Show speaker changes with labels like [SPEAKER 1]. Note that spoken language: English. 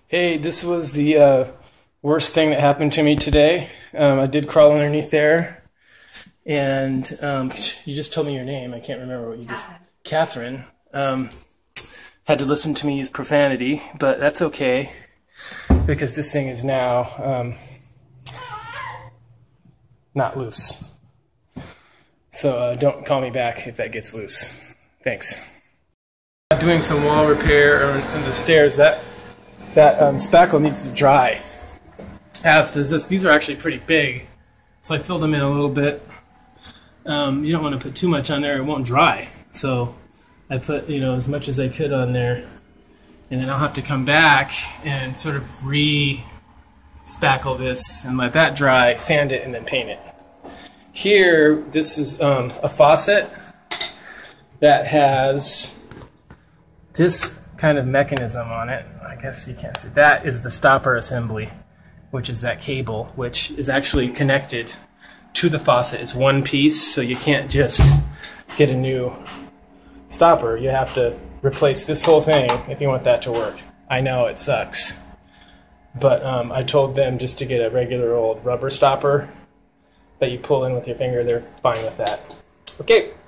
[SPEAKER 1] Hey, this was the worst thing that happened to me today. I did crawl underneath there, and you just told me your name. I can't remember what you just... Catherine. Had to listen to me use profanity, but that's okay, because this thing is now not loose. So don't call me back if that gets loose. Thanks. Doing some wall repair on the stairs. That spackle needs to dry, as does this. These are actually pretty big, so I filled them in a little bit. You don't want to put too much on there, it won't dry. So I put, as much as I could on there, and then I'll have to come back and sort of re-spackle this and let that dry, sand it, and then paint it. Here, this is a faucet that has this kind of mechanism on it. I guess you can't see. That is the stopper assembly, which is that cable, which is actually connected to the faucet. It's one piece, so you can't just get a new stopper. You have to replace this whole thing if you want that to work. I know it sucks, but I told them just to get a regular old rubber stopper that you pull in with your finger. They're fine with that. Okay.